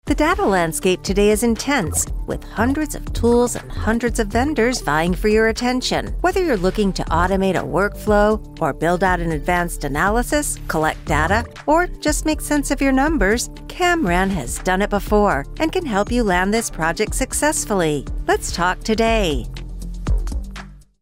The data landscape today is intense, with hundreds of tools and hundreds of vendors vying for your attention. Whether you're looking to automate a workflow, or build out an advanced analysis, collect data, or just make sense of your numbers, Camran has done it before and can help you land this project successfully. Let's talk today.